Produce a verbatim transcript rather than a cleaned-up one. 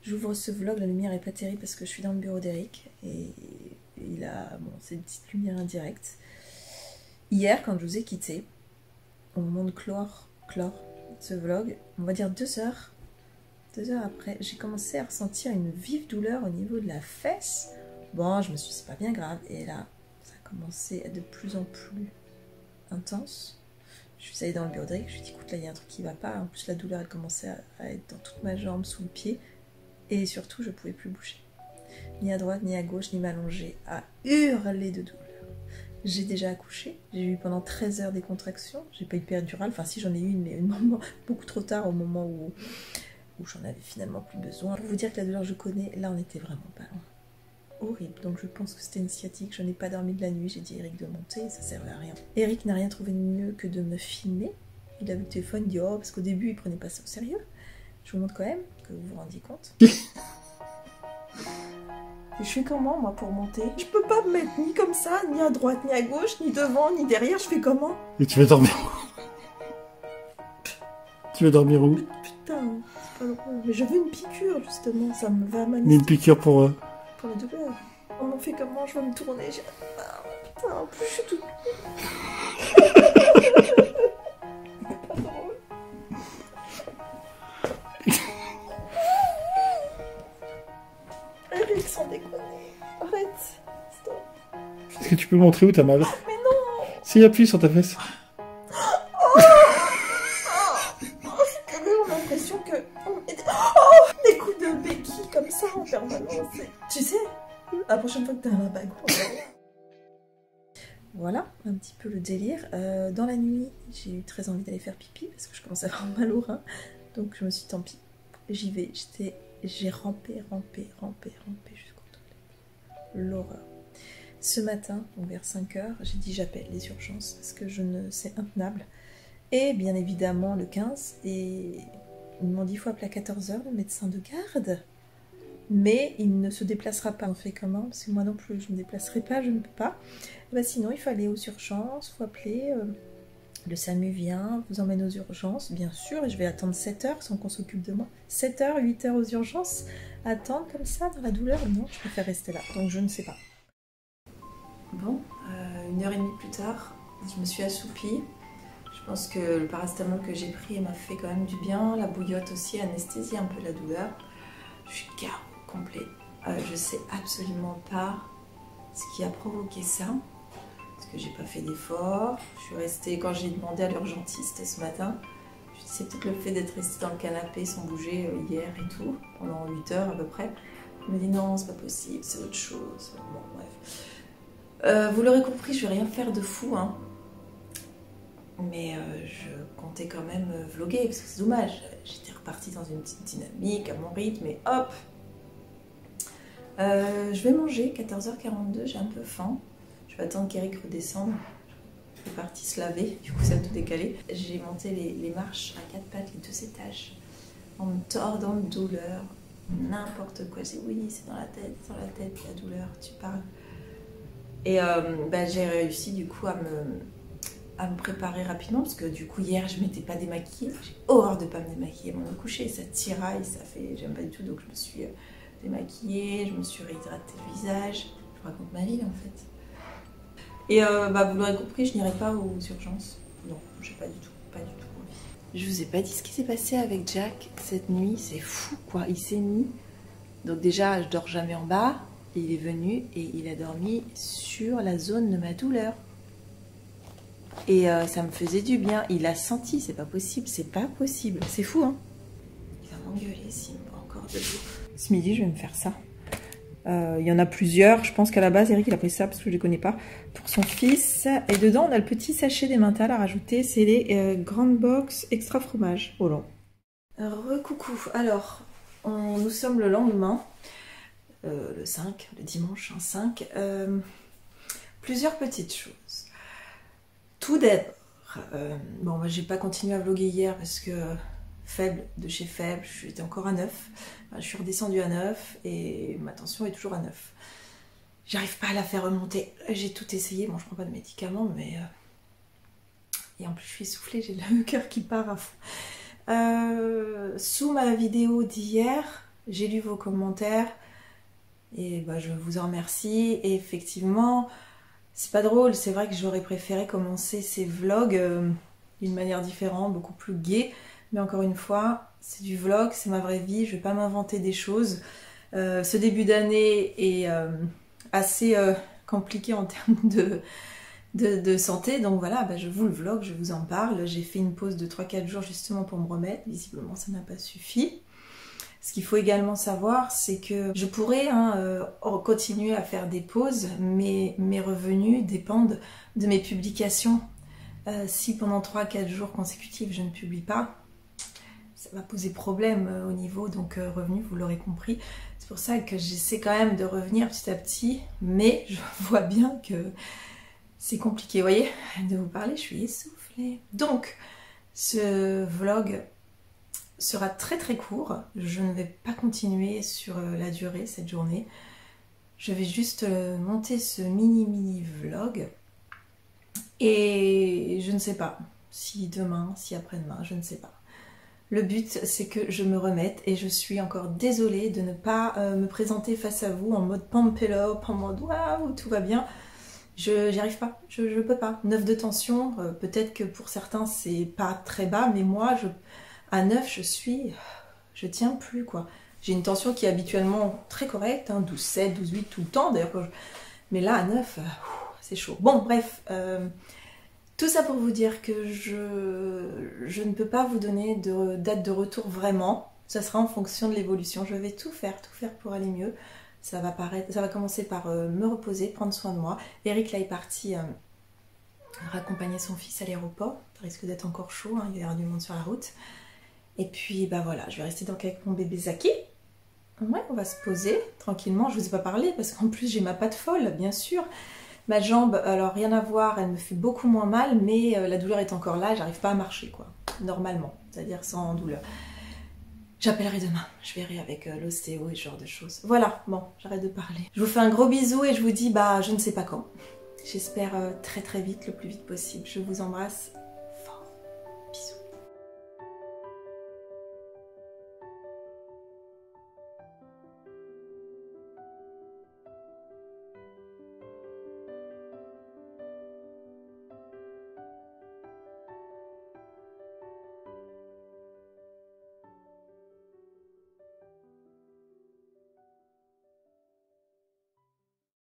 J'ouvre ce vlog, la lumière est pas terrible parce que je suis dans le bureau d'Eric et il a bon, cette petite lumière indirecte. Hier, quand je vous ai quitté, au moment de clore, clore ce vlog, on va dire deux heures, deux heures après, j'ai commencé à ressentir une vive douleur au niveau de la fesse. Bon, je me suis dit, c'est pas bien grave. Et là, ça a commencé à être de plus en plus intense. Je suis allée dans le bureau d'Eric, je lui ai dit, écoute, là, il y a un truc qui va pas. En plus, la douleur, elle commençait à, à être dans toute ma jambe, sous le pied. Et surtout, je pouvais plus bouger. Ni à droite, ni à gauche, ni m'allonger, à hurler de douleur. J'ai déjà accouché, j'ai eu pendant treize heures des contractions, j'ai pas eu de péridurale, enfin si j'en ai eu une, mais une moment, beaucoup trop tard au moment où, où j'en avais finalement plus besoin. Pour vous dire que la douleur je connais, là on était vraiment pas loin. Horrible, donc je pense que c'était une sciatique, je n'ai pas dormi de la nuit, j'ai dit à Eric de monter, ça servait à rien. Eric n'a rien trouvé de mieux que de me filmer, il a vu le téléphone, il dit oh, parce qu'au début il prenait pas ça au sérieux. Je vous montre quand même, que vous vous rendiez compte. Je fais comment, moi, pour monter? Je peux pas me mettre ni comme ça, ni à droite, ni à gauche, ni devant, ni derrière. Je fais comment? Et tu vas dormir Tu vas dormir où? Putain, c'est pas drôle. Mais je veux une piqûre, justement. Ça me va mal. Mais une piqûre pour... Euh... Pour la douleur. On en fait comment? Je vais me tourner. J'ai... Ah, putain, en plus, je suis toute... C'est pas drôle. Eric, sans déconner. Arrête. Stop. Est-ce que tu peux montrer où t'as mal? Mais non. Si, appuie sur ta fesse. Oh, oh, oh, j'ai l'impression que... Oh, des coups de béquille comme ça en permanence. Tu sais, la prochaine fois que t'as un bague. Voilà, un petit peu le délire. Euh, dans la nuit, j'ai eu très envie d'aller faire pipi parce que je commençais à avoir mal au rein. Donc je me suis dit, tant pis, j'y vais. J'étais... J'ai rampé, rampé, rampé, rampé jusqu'au toilette. L'horreur. Ce matin, donc vers cinq heures, j'ai dit j'appelle les urgences parce que je ne c'est intenable. Et bien évidemment le quinze, et ils m'ont dit il faut appeler à quatorze heures le médecin de garde. Mais il ne se déplacera pas. On fait comment? Parce que moi non plus, je ne me déplacerai pas, je ne peux pas. Et ben sinon, il faut aller aux urgences, il faut appeler... Euh, le SAMU vient, vous emmène aux urgences, bien sûr, et je vais attendre sept heures sans qu'on s'occupe de moi. sept heures, huit heures aux urgences, attendre comme ça dans la douleur, non, je préfère rester là, donc je ne sais pas. Bon, euh, une heure et demie plus tard, je me suis assoupie. Je pense que le paracétamol que j'ai pris m'a fait quand même du bien, la bouillotte aussi anesthésie un peu la douleur. Je suis K O complet. Euh, je sais absolument pas ce qui a provoqué ça. Parce que j'ai pas fait d'effort, je suis restée, quand j'ai demandé à l'urgentiste ce matin, je dis c'est peut-être le fait d'être restée dans le canapé sans bouger hier et tout, pendant huit heures à peu près. Il me dit non, c'est pas possible, c'est autre chose. Bon, bref. Euh, vous l'aurez compris, je vais rien faire de fou, hein. Mais euh, je comptais quand même vlogger, parce que c'est dommage. J'étais repartie dans une petite dynamique, à mon rythme, et hop. Euh, je vais manger, quatorze heures quarante-deux, j'ai un peu faim. Je vais attendre qu'Eric redescende. Je suis partie se laver, du coup ça a tout décalé. J'ai monté les, les marches à quatre pattes, les deux étages, en me tordant de douleur, n'importe quoi. J'ai dit oui, c'est dans la tête, dans la tête, la douleur, tu parles. Et euh, bah, j'ai réussi du coup à me, à me préparer rapidement, parce que du coup hier je m'étais pas démaquillée. J'ai horreur de pas me démaquiller avant de coucher, ça tiraille, ça fait, j'aime pas du tout, donc je me suis démaquillée, je me suis réhydratée le visage. Je vous raconte ma vie en fait. Et euh, bah, vous l'aurez compris, je n'irai pas aux urgences. Non, j'ai pas du tout, pas du tout envie. Je vous ai pas dit ce qui s'est passé avec Jack cette nuit, c'est fou quoi. Il s'est mis, donc déjà je dors jamais en bas, il est venu et il a dormi sur la zone de ma douleur. Et euh, ça me faisait du bien, il a senti, c'est pas possible, c'est pas possible, c'est fou hein. Il va m'engueuler s'il me voit encore debout. Ce midi je vais me faire ça. Euh, il y en a plusieurs, je pense qu'à la base Eric il a pris ça parce que je ne les connais pas, pour son fils. Et dedans on a le petit sachet d'emmental à rajouter, c'est les euh, Grand Box extra fromage. Oh là. Recoucou, alors on, nous sommes le lendemain, euh, le cinq, le dimanche hein, cinq. Euh, plusieurs petites choses. Tout d'abord, euh, bon moi j'ai pas continué à vlogger hier parce que faible de chez faible, j'étais encore à neuf. Je suis redescendue à neuf et ma tension est toujours à neuf. J'arrive pas à la faire remonter. J'ai tout essayé. Bon, je prends pas de médicaments, mais... Euh... Et en plus, je suis essoufflée, j'ai le cœur qui part à fond. Euh... Sous ma vidéo d'hier, j'ai lu vos commentaires et bah, je vous en remercie. Et effectivement, c'est pas drôle, c'est vrai que j'aurais préféré commencer ces vlogs euh, d'une manière différente, beaucoup plus gaie. Mais encore une fois, c'est du vlog, c'est ma vraie vie, je vais pas m'inventer des choses. Euh, ce début d'année est euh, assez euh, compliqué en termes de, de, de santé, donc voilà, bah, je vous le vlog, je vous en parle. J'ai fait une pause de trois quatre jours justement pour me remettre, visiblement ça n'a pas suffi. Ce qu'il faut également savoir, c'est que je pourrais hein, euh, continuer à faire des pauses, mais mes revenus dépendent de mes publications. Euh, si pendant trois quatre jours consécutifs je ne publie pas, ça va poser problème euh, au niveau donc euh, revenus, vous l'aurez compris. C'est pour ça que j'essaie quand même de revenir petit à petit, mais je vois bien que c'est compliqué, vous voyez, de vous parler, je suis essoufflée. Donc, ce vlog sera très très court, je ne vais pas continuer sur la durée cette journée. Je vais juste monter ce mini mini vlog et je ne sais pas si demain, si après-demain, je ne sais pas. Le but c'est que je me remette et je suis encore désolée de ne pas euh, me présenter face à vous en mode pump it up, en mode waouh tout va bien. Je n'y arrive pas, je ne peux pas. neuf de tension, euh, peut-être que pour certains c'est pas très bas, mais moi je... à neuf, je suis... je tiens plus, quoi. J'ai une tension qui est habituellement très correcte, hein, douze sept, douze huit tout le temps, d'ailleurs. Je... Mais là, à neuf, euh, c'est chaud. Bon, bref. Euh, tout ça pour vous dire que je, je ne peux pas vous donner de date de retour vraiment. Ça sera en fonction de l'évolution. Je vais tout faire, tout faire pour aller mieux. Ça va, paraître... ça va commencer par euh, me reposer, prendre soin de moi. Eric, là, est parti... Euh... raccompagner son fils à l'aéroport. Ça risque d'être encore chaud, hein, il va y avoir du monde sur la route. Et puis bah voilà, je vais rester donc avec mon bébé Zaki. Ouais, on va se poser tranquillement. Je vous ai pas parlé parce qu'en plus j'ai ma patte folle, bien sûr. Ma jambe, alors rien à voir, elle me fait beaucoup moins mal, mais euh, la douleur est encore là, j'arrive pas à marcher quoi, normalement, c'est-à-dire sans douleur. J'appellerai demain, je verrai avec euh, l'ostéo et ce genre de choses. Voilà, bon, j'arrête de parler. Je vous fais un gros bisou et je vous dis bah je ne sais pas quand. J'espère euh, très très vite, le plus vite possible. Je vous embrasse.